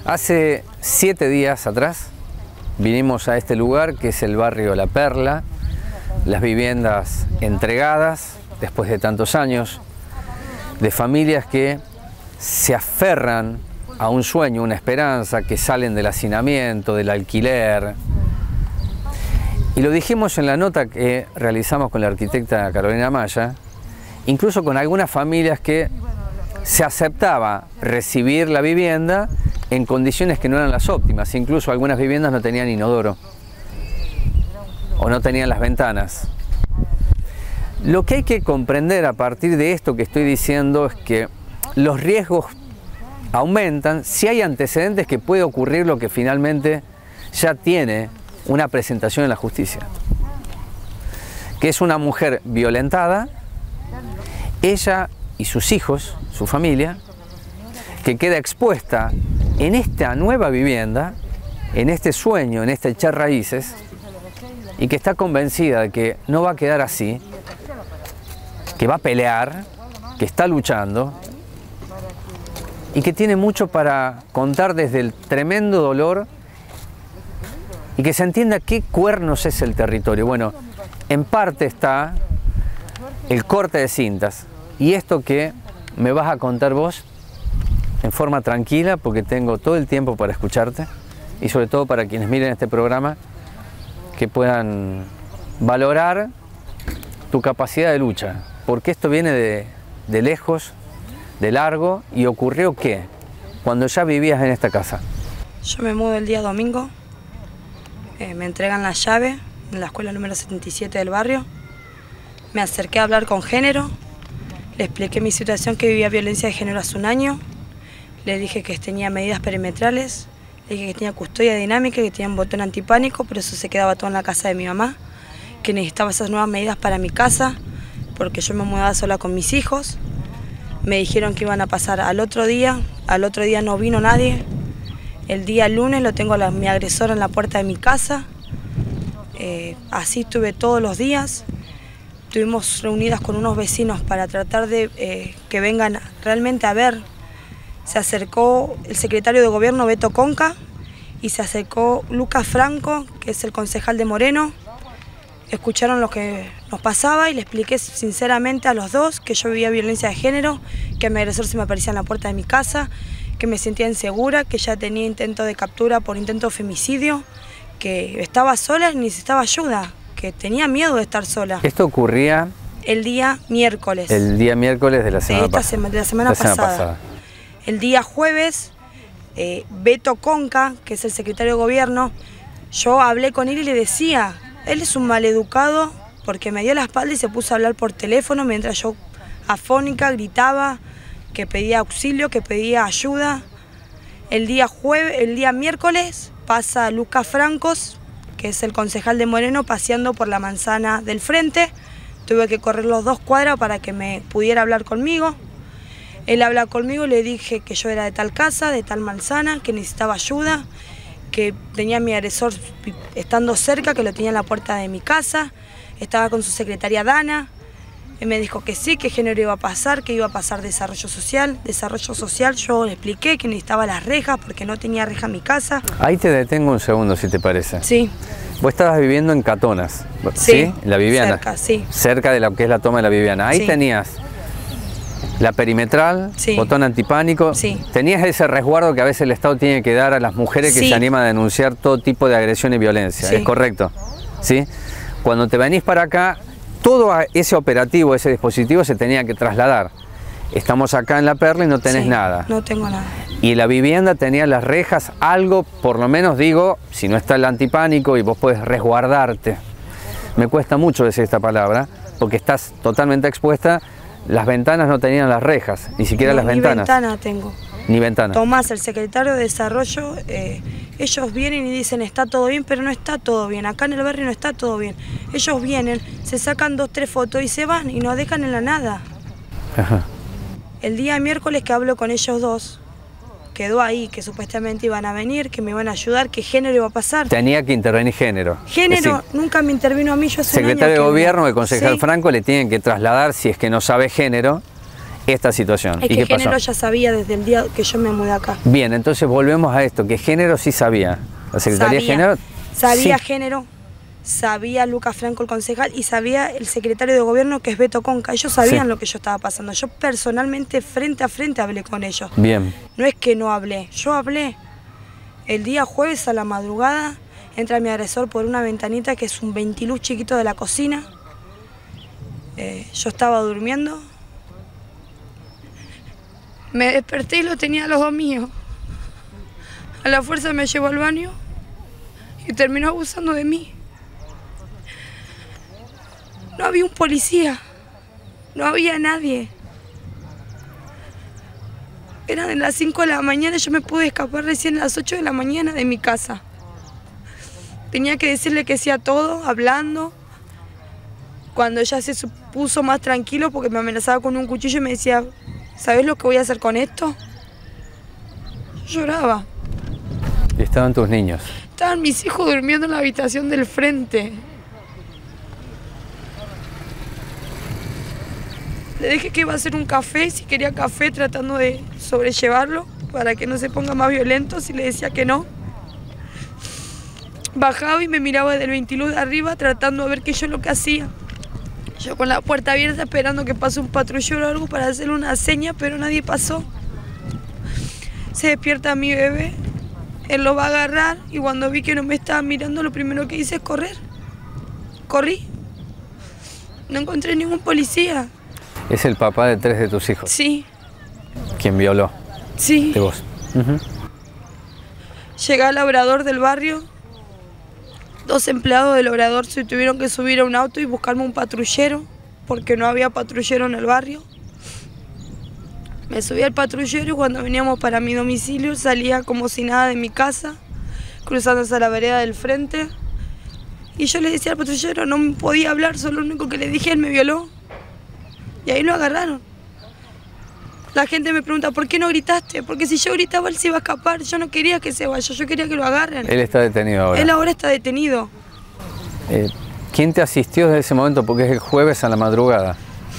Hace 7 días atrás vinimos a este lugar que es el barrio La Perla, las viviendas entregadas después de tantos años, de familias que se aferran a un sueño, una esperanza, que salen del hacinamiento, del alquiler. Y lo dijimos en la nota que realizamos con la arquitecta Carolina Maya, incluso con algunas familias que se aceptaba recibir la vivienda en condiciones que no eran las óptimas. Incluso algunas viviendas no tenían inodoro o no tenían las ventanas. Lo que hay que comprender a partir de esto que estoy diciendo es que los riesgos aumentan si hay antecedentes que puede ocurrir lo que finalmente ya tiene una presentación en la justicia, que es una mujer violentada, ella y sus hijos, su familia, que queda expuesta en esta nueva vivienda, en este sueño, en este echar raíces, y que está convencida de que no va a quedar así, que va a pelear, que está luchando, y que tiene mucho para contar desde el tremendo dolor, y que se entienda qué cuernos es el territorio. Bueno, en parte está el corte de cintas, y esto que me vas a contar vos, en forma tranquila, porque tengo todo el tiempo para escucharte, y sobre todo para quienes miren este programa, que puedan valorar tu capacidad de lucha, porque esto viene de lejos, de largo, y ocurrió ¿qué? Cuando ya vivías en esta casa. Yo me mudo el día domingo, me entregan la llave en la escuela número 77 del barrio, me acerqué a hablar con género, le expliqué mi situación, que vivía violencia de género hace un año, le dije que tenía medidas perimetrales, le dije que tenía custodia dinámica, que tenía un botón antipánico, por eso se quedaba todo en la casa de mi mamá, que necesitaba esas nuevas medidas para mi casa, porque yo me mudaba sola con mis hijos. Me dijeron que iban a pasar al otro día no vino nadie. El día lunes lo tengo a mi agresor en la puerta de mi casa. Así estuve todos los días. Estuvimos reunidas con unos vecinos para tratar de que vengan realmente a ver. Se acercó el secretario de gobierno Beto Conca y se acercó Lucas Franco, que es el concejal de Moreno. Escucharon lo que nos pasaba y le expliqué sinceramente a los dos que yo vivía violencia de género, que mi agresor se me aparecía en la puerta de mi casa, que me sentía insegura, que ya tenía intento de captura por intento de femicidio, que estaba sola y necesitaba ayuda, que tenía miedo de estar sola. ¿Esto ocurría? El día miércoles. El día miércoles de la semana pasada. De la semana pasada. El día jueves, Beto Conca, que es el secretario de gobierno, yo hablé con él y le decía, él es un maleducado porque me dio la espalda y se puso a hablar por teléfono mientras yo afónica gritaba que pedía auxilio, que pedía ayuda. El día miércoles pasa Lucas Francos, que es el concejal de Moreno, paseando por la manzana del frente. Tuve que correr los 2 cuadras para que me pudiera hablar conmigo. Él habla conmigo y le dije que yo era de tal casa, de tal manzana, que necesitaba ayuda, que tenía a mi agresor estando cerca, que lo tenía en la puerta de mi casa, estaba con su secretaria Dana. Él me dijo que sí, que género iba a pasar, que iba a pasar desarrollo social. Desarrollo social, yo le expliqué que necesitaba las rejas porque no tenía reja en mi casa. Ahí te detengo un segundo, si te parece. Sí. Vos estabas viviendo en Catonas, ¿sí? La Viviana. Cerca, sí. Cerca de lo que es la toma de la Viviana. Ahí sí. Tenías la perimetral, sí. Botón antipánico. Sí. Tenías ese resguardo que a veces el Estado tiene que dar a las mujeres que sí. se animan a denunciar todo tipo de agresión y violencia. Sí. ¿Es correcto? ¿Sí? Cuando te venís para acá, todo ese operativo, ese dispositivo se tenía que trasladar. Estamos acá en La Perla y no tenés sí, nada. No tengo nada. Y la vivienda tenía las rejas, algo, por lo menos digo, si no está el antipánico y vos podés resguardarte. Me cuesta mucho decir esta palabra, porque estás totalmente expuesta. Las ventanas no tenían las rejas, ni siquiera las ventanas. Ni ventana tengo. Ni ventana. Tomás, el secretario de Desarrollo, ellos vienen y dicen está todo bien, pero no está todo bien. Acá en el barrio no está todo bien. Ellos vienen, se sacan 2 o 3 fotos y se van y nos dejan en la nada. Ajá. El día miércoles que hablo con ellos dos, quedó ahí que supuestamente iban a venir, que me iban a ayudar, que género iba a pasar. Tenía que intervenir género. Género es decir, nunca me intervino a mí, yo hace secretario un año de gobierno, el concejal sí. Franco, le tienen que trasladar, si es que no sabe género, esta situación. Es ¿Y que qué pasó? Género ya sabía desde el día que yo me mudé acá. Bien, entonces volvemos a esto, que Género sí sabía. La Secretaría de Género... Sabía sí. Género, sabía Lucas Franco, el concejal, y sabía el secretario de gobierno, que es Beto Conca. Ellos sabían Sí. lo que yo estaba pasando. Yo personalmente, frente a frente, hablé con ellos. Bien. No es que no hablé, yo hablé. El día jueves a la madrugada entra mi agresor por una ventanita que es un ventiluz chiquito de la cocina. Yo estaba durmiendo. Me desperté y lo tenía a los dos míos. A la fuerza me llevó al baño y terminó abusando de mí. No había un policía, no había nadie. Eran las 5 de la mañana y yo me pude escapar recién a las 8 de la mañana de mi casa. Tenía que decirle que sí a todo, hablando. Cuando ella se puso más tranquilo porque me amenazaba con un cuchillo y me decía, ¿sabes lo que voy a hacer con esto? Yo lloraba. Y estaban tus niños. Estaban mis hijos durmiendo en la habitación del frente. Le dije que iba a hacer un café, si quería café, tratando de sobrellevarlo para que no se ponga más violento, si le decía que no. Bajaba y me miraba del ventiluz de arriba tratando de ver qué yo lo que hacía. Yo con la puerta abierta esperando que pase un patrullero o algo para hacerle una seña, pero nadie pasó. Se despierta mi bebé, él lo va a agarrar y cuando vi que no me estaba mirando, lo primero que hice es correr. Corrí. No encontré ningún policía. Es el papá de 3 de tus hijos. Sí. Quien violó. Sí. De vos. Llegué al obrador del barrio. 2 empleados del obrador se tuvieron que subir a un auto y buscarme un patrullero, porque no había patrullero en el barrio. Me subí al patrullero y cuando veníamos para mi domicilio salía como si nada de mi casa, cruzándose a la vereda del frente. Y yo le decía al patrullero, no me podía hablar, solo lo único que le dije, él me violó. Y ahí lo agarraron. La gente me pregunta, ¿por qué no gritaste? Porque si yo gritaba, él se iba a escapar. Yo no quería que se vaya, yo quería que lo agarren. Él está detenido ahora. Él ahora está detenido. ¿Quién te asistió desde ese momento? Porque es el jueves a la madrugada.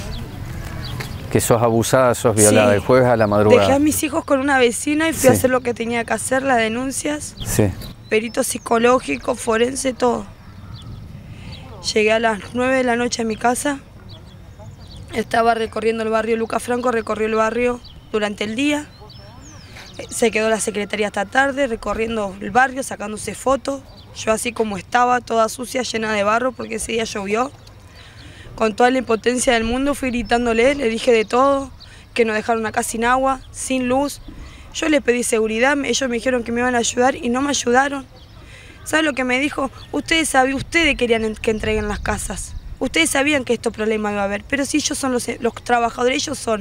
Que sos abusada, sos violada. Sí. El jueves a la madrugada. Dejé a mis hijos con una vecina y fui a hacer lo que tenía que hacer, las denuncias. Sí. Perito psicológico, forense, todo. Llegué a las 9 de la noche a mi casa. Estaba recorriendo el barrio, Lucas Franco recorrió el barrio durante el día. Se quedó la secretaría hasta tarde recorriendo el barrio, sacándose fotos. Yo así como estaba, toda sucia, llena de barro, porque ese día llovió. Con toda la impotencia del mundo fui gritándole, le dije de todo, que nos dejaron acá sin agua, sin luz. Yo le pedí seguridad, ellos me dijeron que me iban a ayudar y no me ayudaron. ¿Sabes lo que me dijo? Ustedes querían que entreguen las casas. Ustedes sabían que estos problemas iba a haber, pero si ellos son los trabajadores, ellos son.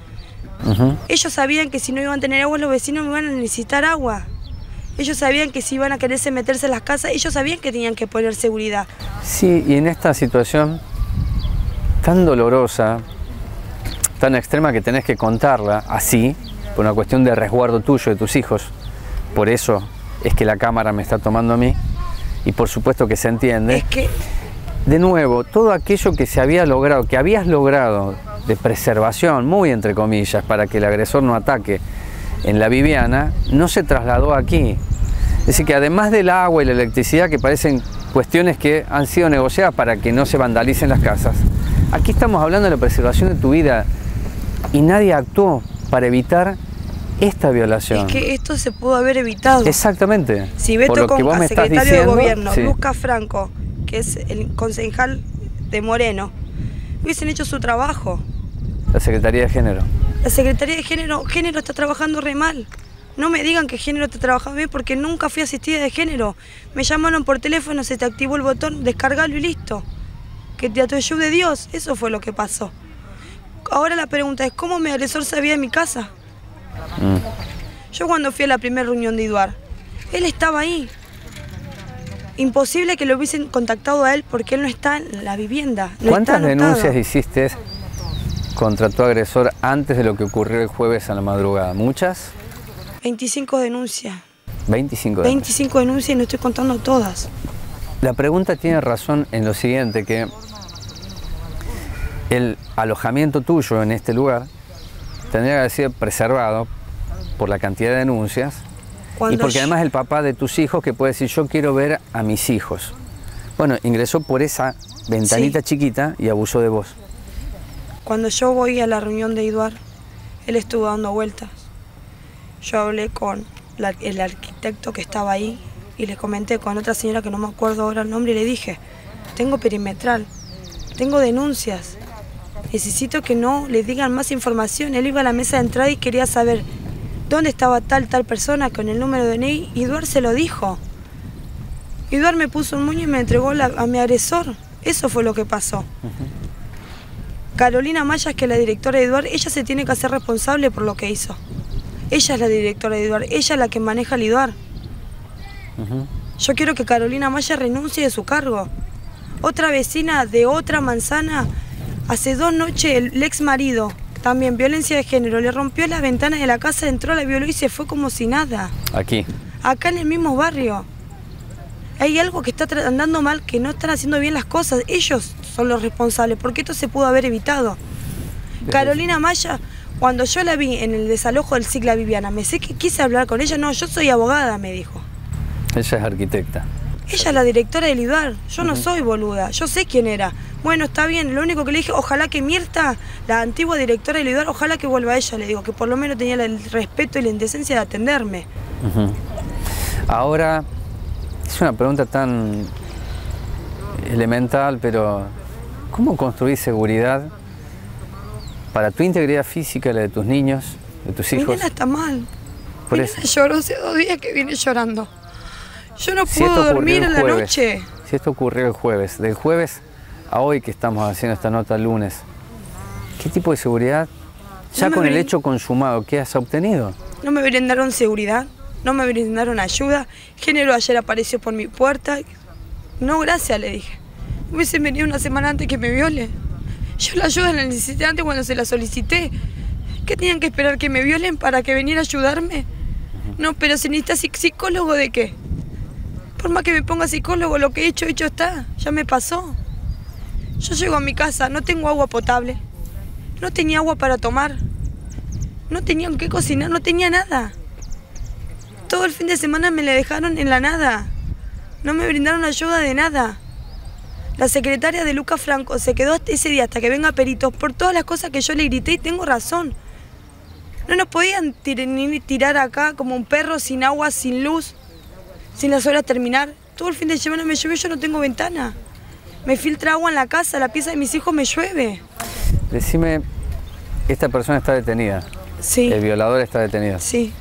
Ellos sabían que si no iban a tener agua, los vecinos me iban a necesitar agua. Ellos sabían que si iban a quererse meterse en las casas, ellos sabían que tenían que poner seguridad. Sí, y en esta situación tan dolorosa, tan extrema que tenés que contarla así, por una cuestión de resguardo tuyo, de tus hijos, por eso es que la cámara me está tomando a mí, y por supuesto que se entiende. Es que... De nuevo, todo aquello que se había logrado, que habías logrado de preservación, muy entre comillas, para que el agresor no ataque en la Viviana, no se trasladó aquí. Es decir, que además del agua y la electricidad, que parecen cuestiones que han sido negociadas para que no se vandalicen las casas, aquí estamos hablando de la preservación de tu vida y nadie actuó para evitar esta violación. Es que esto se pudo haber evitado. Exactamente. Si Beto Conca, secretario de gobierno, Lucas Franco, que es el concejal de Moreno, hubiesen hecho su trabajo. La Secretaría de Género. La Secretaría de Género está trabajando re mal. No me digan que Género está trabajando bien porque nunca fui asistida de Género. Me llamaron por teléfono, se te activó el botón, descargalo y listo. Que te ayude Dios, eso fue lo que pasó. Ahora la pregunta es, ¿cómo mi agresor sabía de mi casa? Yo cuando fui a la primera reunión de Iduar, él estaba ahí. Imposible que lo hubiesen contactado a él porque él no está en la vivienda. No ¿Cuántas denuncias hiciste contra tu agresor antes de lo que ocurrió el jueves a la madrugada? ¿Muchas? 25 denuncias. 25 denuncias. 25 denuncias y no estoy contando todas. La pregunta tiene razón en lo siguiente, que el alojamiento tuyo en este lugar tendría que haber sido preservado por la cantidad de denuncias y porque además el papá de tus hijos que puede decir yo quiero ver a mis hijos. Bueno, ingresó por esa ventanita chiquita y abusó de vos. Cuando yo voy a la reunión de Eduard, él estuvo dando vueltas. Yo hablé con el arquitecto que estaba ahí y le comenté con otra señora que no me acuerdo ahora el nombre y le dije, tengo perimetral, tengo denuncias, necesito que no le digan más información. Él iba a la mesa de entrada y quería saber dónde estaba tal persona con el número de DNI y Eduard se lo dijo. Eduard me puso un moño y me entregó a mi agresor. Eso fue lo que pasó. Carolina Maya, que es la directora de Eduard, ella se tiene que hacer responsable por lo que hizo. Ella es la directora de Eduard, ella es la que maneja el Eduard. Yo quiero que Carolina Maya renuncie de su cargo. Otra vecina de otra manzana, hace 2 noches el ex marido, también violencia de género, le rompió las ventanas de la casa, entró, la violó y se fue como si nada. Aquí. Acá en el mismo barrio. Hay algo que está andando mal, que no están haciendo bien las cosas. Ellos son los responsables, porque esto se pudo haber evitado. Carolina Maya, cuando yo la vi en el desalojo del Cicla Viviana, me sé que quise hablar con ella. No, yo soy abogada, me dijo. Ella es arquitecta. Ella es la directora del IDUAR. Yo no soy boluda, yo sé quién era. Bueno, está bien, lo único que le dije, ojalá que Mirta, la antigua directora del IDUAR, ojalá que vuelva ella, le digo, que por lo menos tenía el respeto y la indecencia de atenderme. Ahora, es una pregunta tan elemental, pero ¿cómo construir seguridad para tu integridad física y la de tus niños, de tus hijos? Mi nena está mal. Mi nena lloró hace 2 días que viene llorando. Yo no puedo dormir en la noche. Si esto ocurrió el jueves, del jueves a hoy que estamos haciendo esta nota el lunes, ¿qué tipo de seguridad, ya con el hecho consumado, qué has obtenido? No me brindaron seguridad, no me brindaron ayuda. Género ayer apareció por mi puerta. No, gracias, le dije. Hubiese venido una semana antes que me viole. Yo la ayuda la necesité antes cuando se la solicité. ¿Qué tenían que esperar? ¿Que me violen para que viniera a ayudarme? No, pero si necesitas psicólogo, ¿de qué? Por más que me ponga psicólogo, lo que he hecho está. Ya me pasó. Yo llego a mi casa, no tengo agua potable. No tenía agua para tomar. No tenía con qué cocinar, no tenía nada. Todo el fin de semana me la dejaron en la nada. No me brindaron ayuda de nada. La secretaria de Lucas Franco se quedó hasta ese día, hasta que venga peritos, por todas las cosas que yo le grité y tengo razón. No nos podían ni tirar acá como un perro sin agua, sin luz, sin las horas terminar. Todo el fin de semana me llueve, yo no tengo ventana. Me filtra agua en la casa, la pieza de mis hijos me llueve. Decime, esta persona está detenida. Sí. El violador está detenido. Sí.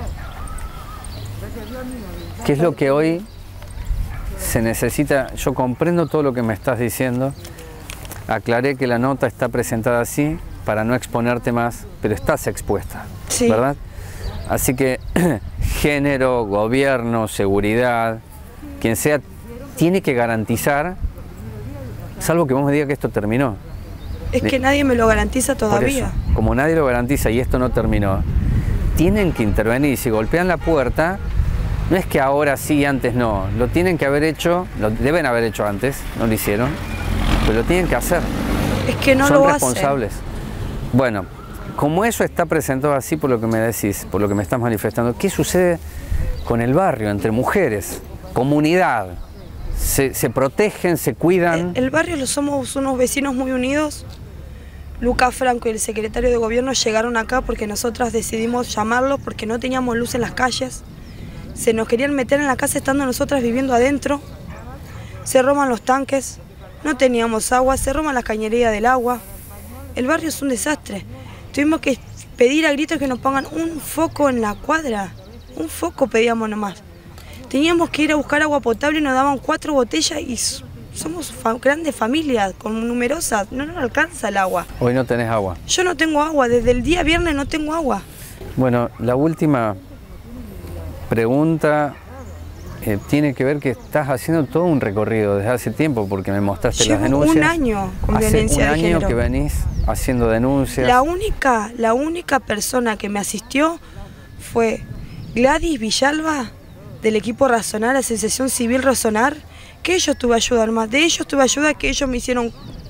¿Qué es lo que hoy se necesita? Yo comprendo todo lo que me estás diciendo. Aclaré que la nota está presentada así para no exponerte más, pero estás expuesta, sí, ¿verdad? Así que género, gobierno, seguridad, quien sea, tiene que garantizar, salvo que vos me digas que esto terminó. Es que nadie me lo garantiza todavía. Por eso, como nadie lo garantiza y esto no terminó, tienen que intervenir. Si golpean la puerta, no es que ahora sí y antes no. Lo tienen que haber hecho, lo deben haber hecho antes, no lo hicieron, pero lo tienen que hacer. Es que no son lo responsables. Bueno, como eso está presentado así por lo que me decís, por lo que me estás manifestando, ¿qué sucede con el barrio, entre mujeres, comunidad? ¿Se protegen, se cuidan? El barrio somos unos vecinos muy unidos. Lucas Franco y el secretario de gobierno llegaron acá porque nosotras decidimos llamarlos porque no teníamos luz en las calles. Se nos querían meter en la casa estando nosotras viviendo adentro. Se roban los tanques, no teníamos agua, se roban las cañerías del agua. El barrio es un desastre. Tuvimos que pedir a gritos que nos pongan un foco en la cuadra. Un foco pedíamos nomás. Teníamos que ir a buscar agua potable y nos daban 4 botellas y somos grandes familias, con numerosas, no nos alcanza el agua. Hoy no tenés agua. Yo no tengo agua, desde el día viernes no tengo agua. Bueno, la última pregunta tiene que ver que estás haciendo todo un recorrido desde hace tiempo, porque me mostraste las denuncias. Llevo 1 año con violencia de género. Hace 1 año que venís haciendo denuncias. La única persona que me asistió fue Gladys Villalba, del equipo Razonar, Asociación Civil Razonar, que ellos tuve ayuda, más de ellos tuve ayuda, que ellos me hicieron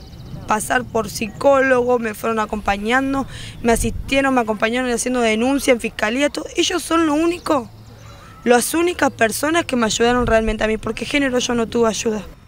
pasar por psicólogo, me fueron acompañando, me asistieron, me acompañaron haciendo denuncia en fiscalía, todo. Ellos son las únicas personas que me ayudaron realmente a mí, porque género yo no tuve ayuda.